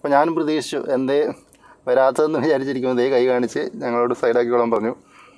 അപ്പോൾ ഞാനും പ്രതീക്ഷിച്ചു എന്തേ വരാത്തതെന്ന് വിചാരിച്ചിരിക്കുമ്പോൾ ദേ കൈ കാണിച്ച് ഞങ്ങളോട് സൈഡാക്കിക്കോളാൻ പറഞ്ഞു.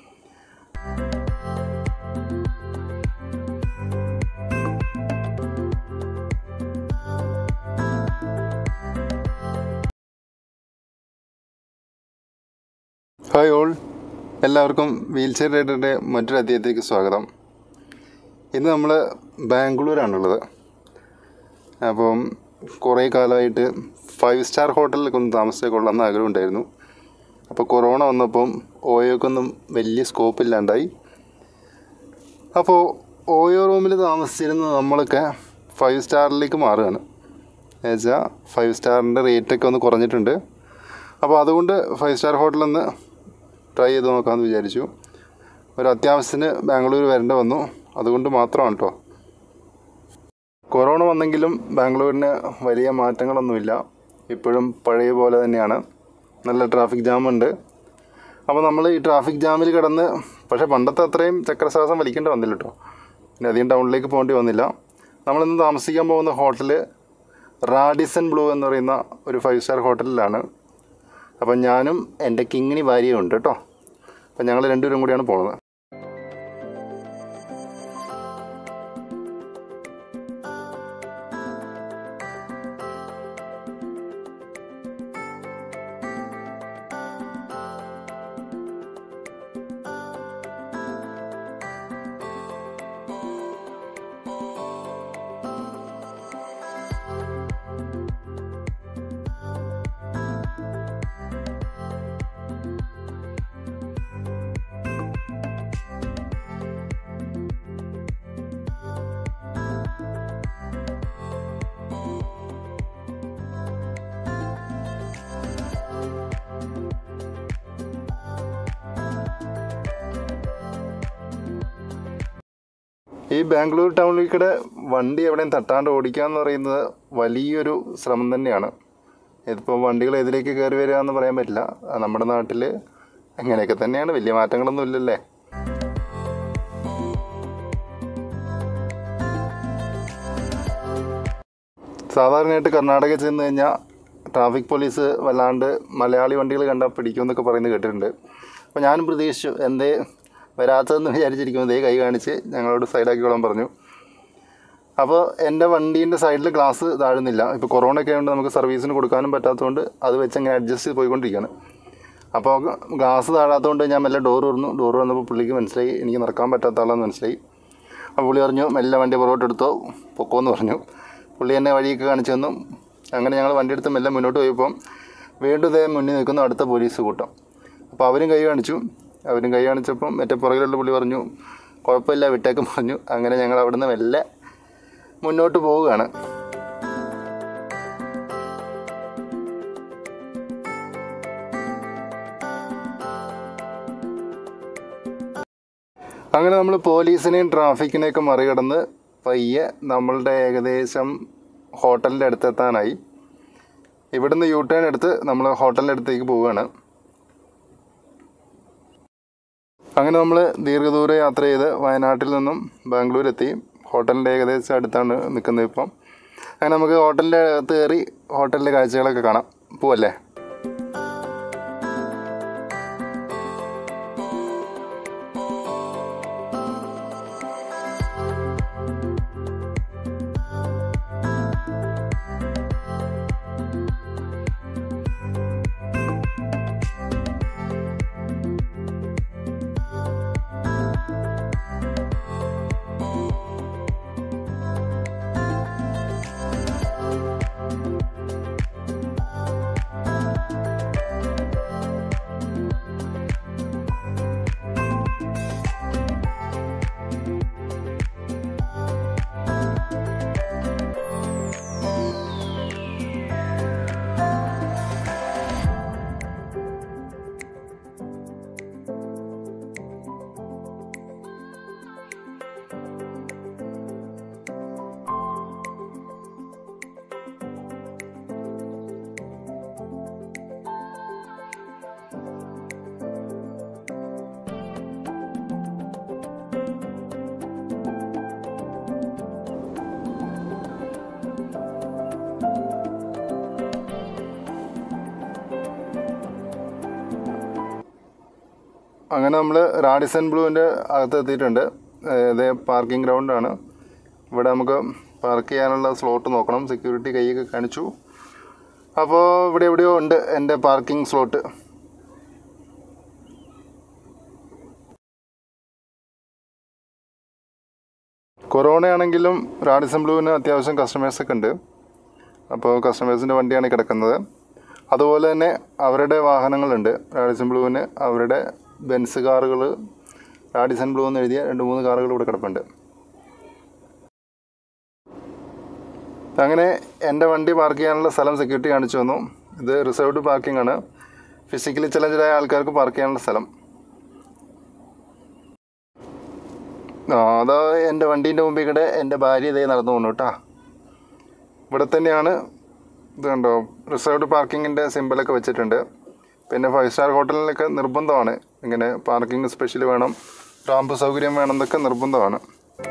ഹായ് ഓൾ, എല്ലാവർക്കും വീൽ ചെയർ റൈഡറുടെ മറ്റൊരു അധ്യായത്തിലേക്ക് സ്വാഗതം. ഇന്ന് നമ്മൾ ബാംഗ്ലൂരാണുള്ളത്. അപ്പം കുറേ കാലമായിട്ട് 5 സ്റ്റാർ ഹോട്ടലിലൊക്കെ ഒന്ന് താമസിച്ചൊക്കെ കൊള്ളാമെന്ന് ആഗ്രഹം ഉണ്ടായിരുന്നു. അപ്പോൾ കൊറോണ വന്നപ്പം ഓയോക്കൊന്നും വലിയ സ്കോപ്പില്ലാണ്ടായി. അപ്പോൾ ഓയോ റൂമിൽ താമസിച്ചിരുന്ന നമ്മളൊക്കെ 5 സ്റ്റാറിലേക്ക് മാറുകയാണ്. എന്നുവെച്ചാൽ 5 സ്റ്റാറിൻ്റെ റേറ്റൊക്കെ ഒന്ന് കുറഞ്ഞിട്ടുണ്ട്. അപ്പോൾ അതുകൊണ്ട് 5 സ്റ്റാർ ഹോട്ടലൊന്ന് ട്രൈ ചെയ്ത് നോക്കാമെന്ന് വിചാരിച്ചു. ഒരു അത്യാവശ്യത്തിന് ബാംഗ്ലൂർ വരേണ്ട വന്നു, അതുകൊണ്ട് മാത്രമാണ് കേട്ടോ. കൊറോണ വന്നെങ്കിലും ബാംഗ്ലൂരിന് വലിയ മാറ്റങ്ങളൊന്നുമില്ല, ഇപ്പോഴും പഴയ പോലെ തന്നെയാണ്. നല്ല ട്രാഫിക് ജാമുണ്ട്. അപ്പോൾ നമ്മൾ ഈ ട്രാഫിക് ജാമിൽ കിടന്ന്, പക്ഷേ പണ്ടത്തെ അത്രയും ചക്രശ്വാസം വലിക്കേണ്ടി വന്നില്ല കേട്ടോ. പിന്നെ അധികം ടൗണിലേക്ക് പോകേണ്ടി വന്നില്ല. നമ്മളിന്ന് താമസിക്കാൻ പോകുന്ന ഹോട്ടൽ റാഡിസൺ ബ്ലൂ എന്ന് പറയുന്ന ഒരു 5 സ്റ്റാർ ഹോട്ടലിലാണ്. അപ്പം ഞാനും എൻ്റെ കിങ്ങിണി ഭാര്യയും ഉണ്ട് കേട്ടോ. അപ്പം ഞങ്ങൾ രണ്ടുപേരും കൂടിയാണ് പോകുന്നത്. ഈ ബാംഗ്ലൂർ ടൗണിലേക്കൂടെ വണ്ടി എവിടെയും തട്ടാണ്ട് ഓടിക്കുക എന്ന് പറയുന്നത് വലിയൊരു ശ്രമം തന്നെയാണ്. ഇതിപ്പോൾ വണ്ടികൾ എതിലേക്ക് കയറി വരിക എന്ന് പറയാൻ പറ്റില്ല. നമ്മുടെ നാട്ടിൽ അങ്ങനെയൊക്കെ തന്നെയാണ്, വലിയ മാറ്റങ്ങളൊന്നും ഇല്ലല്ലേ. സാധാരണയായിട്ട് കർണാടകയിൽ ചെന്ന് കഴിഞ്ഞാൽ ട്രാഫിക് പോലീസ് വല്ലാണ്ട് മലയാളി വണ്ടികൾ കണ്ടാൽ പിടിക്കുമെന്നൊക്കെ പറയുന്നത് കേട്ടിട്ടുണ്ട്. അപ്പോൾ ഞാനും പ്രതീക്ഷിച്ചു എന്തേ വരാത്തതെന്ന് വിചാരിച്ചിരിക്കുമ്പോൾ ദേ കൈ കാണിച്ച് ഞങ്ങളോട് സൈഡാക്കിക്കോളാൻ പറഞ്ഞു. അപ്പോൾ എൻ്റെ വണ്ടീൻ്റെ സൈഡിൽ ഗ്ലാസ് താഴുന്നില്ല. ഇപ്പോൾ കൊറോണ ഒക്കെ ആയതുകൊണ്ട് നമുക്ക് സർവീസിന് കൊടുക്കാനും പറ്റാത്തതുകൊണ്ട് അത് വെച്ച് അങ്ങനെ അഡ്ജസ്റ്റ് ചെയ്ത് പോയിക്കൊണ്ടിരിക്കുകയാണ്. അപ്പോൾ ഗ്ലാസ് താഴാത്തതുകൊണ്ട് ഞാൻ മെല്ലെ ഡോർ തുറന്നു. ഡോർ വന്നപ്പോൾ പുള്ളിക്ക് മനസ്സിലായി എനിക്ക് നടക്കാൻ പറ്റാത്ത ആളാന്ന് മനസ്സിലായി. അപ്പോൾ പുള്ളി പറഞ്ഞു മെല്ലെ വണ്ടി പുറകോട്ട് എടുത്തോ പൊക്കോന്ന് പറഞ്ഞു. പുള്ളി എന്നെ വഴിയൊക്കെ കാണിച്ചു തന്നു. അങ്ങനെ ഞങ്ങൾ വണ്ടി എടുത്ത് മെല്ലെ മുന്നോട്ട് പോയപ്പം വീണ്ടും ഇതേ മുന്നിൽ നിൽക്കുന്ന അടുത്ത പോലീസ് കൂട്ടം. അപ്പോൾ അവരും കൈ കാണിച്ചപ്പം മറ്റേ പുറകിലുള്ള പുള്ളി പറഞ്ഞു കുഴപ്പമില്ല വിട്ടേക്കും പറഞ്ഞു. അങ്ങനെ ഞങ്ങൾ അവിടുന്ന് മെല്ലെ മുന്നോട്ട് പോവുകയാണ്. അങ്ങനെ നമ്മൾ പോലീസിനെയും ട്രാഫിക്കിനെയൊക്കെ മറികടന്ന് പയ്യെ നമ്മളുടെ ഏകദേശം ഹോട്ടലിൻ്റെ അടുത്തെത്താനായി. ഇവിടുന്ന് യു ടേൺ എടുത്ത് നമ്മൾ ഹോട്ടലിൻ്റെ അടുത്തേക്ക് പോവുകയാണ്. അങ്ങനെ നമ്മൾ ദീർഘദൂര യാത്ര ചെയ്ത് വയനാട്ടിൽ നിന്നും ബാംഗ്ലൂർ എത്തി. ഹോട്ടലിൻ്റെ ഏകദേശം അടുത്താണ് നിൽക്കുന്നത് ഇപ്പം. അങ്ങനെ നമുക്ക് ഹോട്ടലിൻ്റെ അകത്ത് കയറി ഹോട്ടലിലെ കാഴ്ചകളൊക്കെ കാണാം. പോവല്ലേ? അങ്ങനെ നമ്മൾ റാഡിസൺ ബ്ലൂവിൻ്റെ അകത്ത് എത്തിയിട്ടുണ്ട്. ഇത് പാർക്കിംഗ് ഗ്രൗണ്ടാണ്. ഇവിടെ നമുക്ക് പാർക്ക് ചെയ്യാനുള്ള സ്ലോട്ട് നോക്കണം. സെക്യൂരിറ്റി കൈയൊക്കെ കാണിച്ചു. അപ്പോൾ ഇവിടെ എവിടെയോ ഉണ്ട് എൻ്റെ പാർക്കിംഗ് സ്ലോട്ട്. കൊറോണ ആണെങ്കിലും റാഡിസൺ ബ്ലൂവിന് അത്യാവശ്യം കസ്റ്റമേഴ്സൊക്കെ ഉണ്ട്. അപ്പോൾ കസ്റ്റമേഴ്സിൻ്റെ വണ്ടിയാണ് കിടക്കുന്നത്. അതുപോലെ തന്നെ അവരുടെ വാഹനങ്ങളുണ്ട്. റാഡിസൺ ബ്ലൂവിന് അവരുടെ ബെൻസ് കാറുകൾ, റാഡിസൺ ബ്ലൂ എന്ന് എഴുതിയ 2-3 കാറുകൾ ഇവിടെ കിടപ്പുണ്ട്. അങ്ങനെ എൻ്റെ വണ്ടി പാർക്ക് ചെയ്യാനുള്ള സ്ഥലം സെക്യൂരിറ്റി കാണിച്ചു തന്നു. ഇത് റിസർവ്ഡ് പാർക്കിംഗ് ആണ്. ഫിസിക്കലി ചലഞ്ചായ ആൾക്കാർക്ക് പാർക്ക് ചെയ്യാനുള്ള സ്ഥലം. അതാ എൻ്റെ വണ്ടീൻ്റെ മുമ്പിൽ കൂടെ എൻ്റെ ഭാര്യ ഇതേ നടന്നു പോകുന്നു കേട്ടോ. ഇവിടെ തന്നെയാണ്. ഇത് കണ്ടോ, റിസർവ്ഡ് പാർക്കിങ്ങിൻ്റെ സിമ്പിളൊക്കെ വെച്ചിട്ടുണ്ട്. പിന്നെ 5 സ്റ്റാർ ഹോട്ടലിലൊക്കെ നിർബന്ധമാണ് ഇങ്ങനെ പാർക്കിംഗ് സ്പെഷ്യൽ വേണം, റാമ്പ് സൗകര്യം വേണം എന്നൊക്കെ നിർബന്ധമാണ്.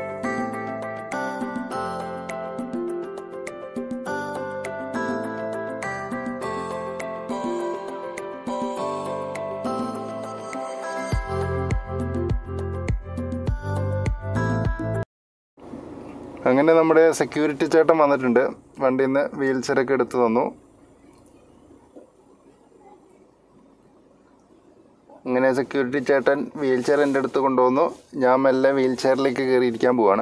അങ്ങനെ നമ്മുടെ സെക്യൂരിറ്റി ചേട്ടൻ വന്നിട്ടുണ്ട്. വണ്ടിയിൽ നിന്ന് വീൽ ചെയറൊക്കെ എടുത്ത് തന്നു. ഇങ്ങനെ സെക്യൂരിറ്റി ചേട്ടൻ വീൽ ചെയർ എൻ്റെ അടുത്ത് കൊണ്ടുവന്നു. ഞാൻ മെല്ലെ വീൽ ചെയറിലേക്ക് കയറിയിരിക്കാൻ പോവാണ്.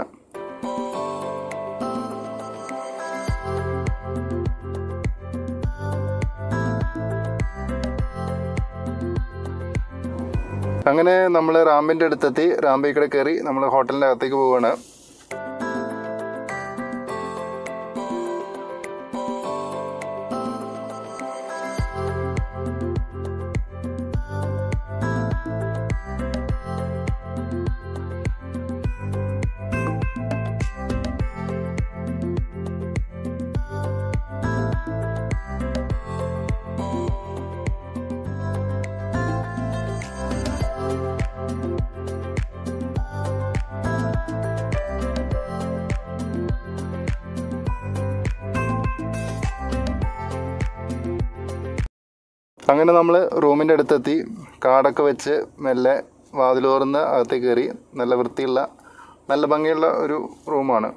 അങ്ങനെ നമ്മൾ റാമ്പിൻ്റെ അടുത്തെത്തി. റാമ്പിൽ കൂടെ കയറി നമ്മൾ ഹോട്ടലിൻ്റെ അകത്തേക്ക് പോവുകയാണ്. അങ്ങനെ നമ്മൾ റൂമിൻ്റെ അടുത്തെത്തി. കാർഡൊക്കെ വെച്ച് മെല്ലെ വാതിൽ തുറന്ന് അകത്തേക്ക് കയറി. നല്ല വൃത്തിയുള്ള, നല്ല ഭംഗിയുള്ള ഒരു റൂമാണ്.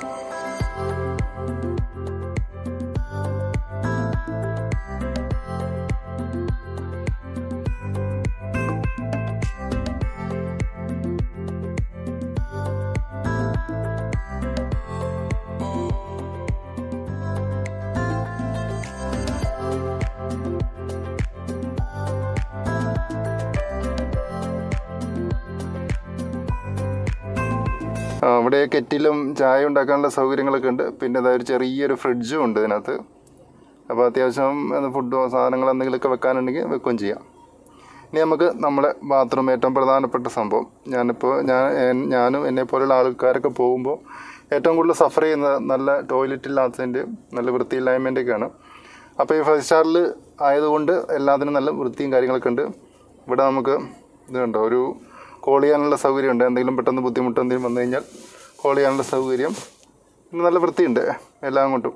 അവിടെ കെറ്റിലും ചായ ഉണ്ടാക്കാനുള്ള സൗകര്യങ്ങളൊക്കെ ഉണ്ട്. പിന്നെ അതൊരു ചെറിയൊരു ഫ്രിഡ്ജും ഉണ്ട് ഇതിനകത്ത്. അപ്പോൾ അത്യാവശ്യം ഫുഡോ സാധനങ്ങൾ എന്തെങ്കിലുമൊക്കെ വെക്കാനുണ്ടെങ്കിൽ വെക്കുകയും ചെയ്യാം. ഇനി നമുക്ക് നമ്മുടെ ബാത്റൂം, ഏറ്റവും പ്രധാനപ്പെട്ട സംഭവം. ഞാനും എന്നെപ്പോലുള്ള ആൾക്കാരൊക്കെ പോകുമ്പോൾ ഏറ്റവും കൂടുതൽ സഫർ ചെയ്യുന്നത് നല്ല ടോയ്ലറ്റ് ഇല്ലാത്തതിൻ്റെയും നല്ല വൃത്തിയില്ലായ്മേൻ്റെയൊക്കെയാണ്. അപ്പോൾ ഈ 5 സ്റ്റാറിൽ ആയതുകൊണ്ട് എല്ലാത്തിനും നല്ല വൃത്തിയും കാര്യങ്ങളൊക്കെ ഉണ്ട്. ഇവിടെ നമുക്ക് ഇത് കണ്ടോ, ഒരു കോൾ ചെയ്യാനുള്ള സൗകര്യമുണ്ട്. എന്തെങ്കിലും പെട്ടെന്ന് ബുദ്ധിമുട്ട് എന്തെങ്കിലും വന്നു കഴിഞ്ഞാൽ കോൾ ചെയ്യാനുള്ള സൗകര്യം. പിന്നെ നല്ല വൃത്തിയുണ്ട് എല്ലാം കൊണ്ടും.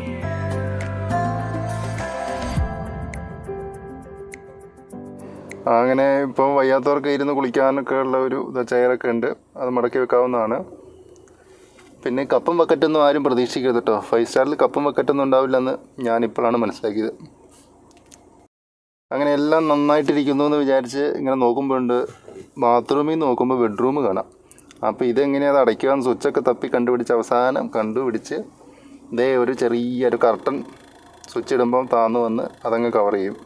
അങ്ങനെ ഇപ്പോൾ വയ്യാത്തവർക്ക് ഇരുന്ന് കുളിക്കാനൊക്കെ ഉള്ള ഒരു ചെയറൊക്കെ ഉണ്ട്. അത് മടക്കി വെക്കാവുന്നതാണ്. പിന്നെ കപ്പും ബക്കറ്റൊന്നും ആരും പ്രതീക്ഷിക്കരുത് കേട്ടോ. 5 സ്റ്റാറിൽ കപ്പും ബക്കറ്റൊന്നും ഉണ്ടാവില്ലെന്ന് ഞാനിപ്പോഴാണ് മനസ്സിലാക്കിയത്. അങ്ങനെ എല്ലാം നന്നായിട്ടിരിക്കുന്നു എന്ന് വിചാരിച്ച് ഇങ്ങനെ നോക്കുമ്പോഴുണ്ട്, ബാത്റൂമിൽ നോക്കുമ്പോൾ ബെഡ്റൂം കാണാം. അപ്പോൾ ഇതെങ്ങനെയാണ് അടയ്ക്കുകയെന്ന് സ്വിച്ചൊക്കെ തപ്പി കണ്ടുപിടിച്ച് അവസാനം കണ്ടുപിടിച്ച് ഇതേ ഒരു ചെറിയൊരു കർട്ടൻ സ്വിച്ച് ഇടുമ്പം താന്നു വന്ന് അതങ്ങ് കവർ ചെയ്യും.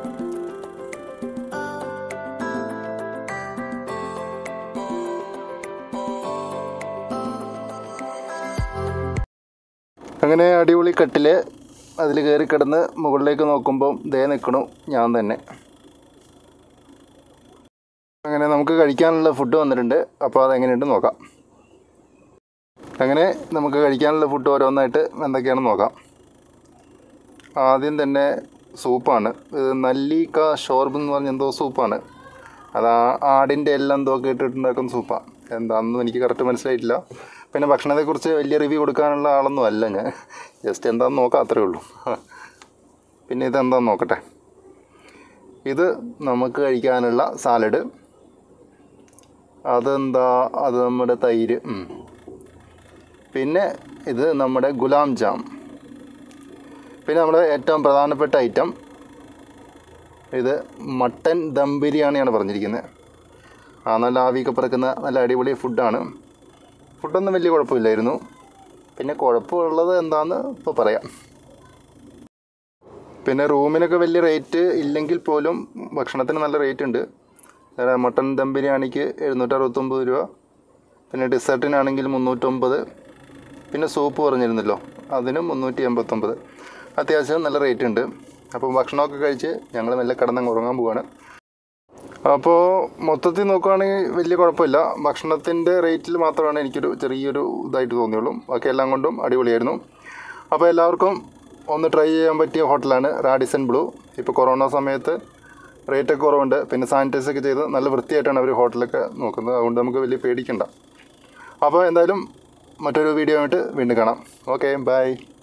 അങ്ങനെ അടിപൊളി കട്ടിൽ, അതിൽ കയറി കിടന്ന് മുകളിലേക്ക് നോക്കുമ്പം ദേ നിൽക്കണു ഞാൻ തന്നെ. അങ്ങനെ നമുക്ക് കഴിക്കാനുള്ള ഫുഡ് വന്നിട്ടുണ്ട്. അപ്പോൾ അതെങ്ങനെയുണ്ട് നോക്കാം. അങ്ങനെ നമുക്ക് കഴിക്കാനുള്ള ഫുഡ് ഓരോന്നായിട്ട് എന്തൊക്കെയാണെന്ന് നോക്കാം. ആദ്യം തന്നെ സൂപ്പാണ്. ഇത് നല്ലിക്ക ഷോർബ് എന്ന് പറഞ്ഞ എന്തോ സൂപ്പാണ്. അത് ആടിൻ്റെ എല്ലാം എന്തോ ഇട്ടിട്ടുണ്ടാക്കുന്ന സൂപ്പാണ്. എന്താണെന്നും എനിക്ക് കറക്റ്റ് മനസ്സിലായിട്ടില്ല. പിന്നെ ഭക്ഷണത്തെക്കുറിച്ച് വലിയ റിവ്യൂ കൊടുക്കാനുള്ള ആളൊന്നും അല്ല ഞാൻ. ജസ്റ്റ് എന്താണെന്ന് നോക്കാം, അത്രേ ഉള്ളൂ. പിന്നെ ഇതെന്താണെന്ന് നോക്കട്ടെ. ഇത് നമുക്ക് കഴിക്കാനുള്ള സാലഡ്. അതെന്താ, അത് നമ്മുടെ തൈര്. പിന്നെ ഇത് നമ്മുടെ ഗുലാം ജാം. പിന്നെ നമ്മുടെ ഏറ്റവും പ്രധാനപ്പെട്ട ഐറ്റം ഇത് മട്ടൻ ദം ബിരിയാണിയാണ് പറഞ്ഞിരിക്കുന്നത്. നല്ല ആവിയൊക്കെ പറക്കുന്ന നല്ല അടിപൊളി ഫുഡാണ്. ഫുഡൊന്നും വലിയ കുഴപ്പമില്ലായിരുന്നു. പിന്നെ കുഴപ്പമുള്ളത് എന്താണെന്ന് ഇപ്പോൾ പറയാം. പിന്നെ റൂമിനൊക്കെ വലിയ റേറ്റ് ഇല്ലെങ്കിൽ പോലും ഭക്ഷണത്തിന് നല്ല റേറ്റ് ഉണ്ട്. മട്ടൻ ദം ബിരിയാണിക്ക് 769 രൂപ, പിന്നെ ഡിസേർട്ടിനാണെങ്കിൽ 350, പിന്നെ സൂപ്പ് പറഞ്ഞിരുന്നല്ലോ അതിനും 389. അത്യാവശ്യം നല്ല റേറ്റ് ഉണ്ട്. അപ്പോൾ ഭക്ഷണമൊക്കെ കഴിച്ച് ഞങ്ങൾ മെല്ലെ കിടന്നങ്ങ് ഉറങ്ങാൻ പോവുകയാണ്. അപ്പോൾ മൊത്തത്തിൽ നോക്കുകയാണെങ്കിൽ വലിയ കുഴപ്പമില്ല. ഭക്ഷണത്തിൻ്റെ റേറ്റിൽ മാത്രമാണ് എനിക്കൊരു ചെറിയൊരു ഇതായിട്ട് തോന്നിയുള്ളൂ. ബാക്കി എല്ലാം കൊണ്ടും അടിപൊളിയായിരുന്നു. അപ്പോൾ എല്ലാവർക്കും ഒന്ന് ട്രൈ ചെയ്യാൻ പറ്റിയ ഹോട്ടലാണ് റാഡിസൺ ബ്ലൂ. ഇപ്പോൾ കൊറോണ സമയത്ത് റേറ്റൊക്കെ കുറവുണ്ട്. പിന്നെ സാനിറ്റൈസൊക്കെ ചെയ്ത് നല്ല വൃത്തിയായിട്ടാണ് അവർ ഹോട്ടലൊക്കെ നോക്കുന്നത്. അതുകൊണ്ട് നമുക്ക് വലിയ പേടിക്കണ്ട. അപ്പോൾ എന്തായാലും മറ്റൊരു വീഡിയോ ആയിട്ട് വീണ്ടും കാണാം. Okay, by.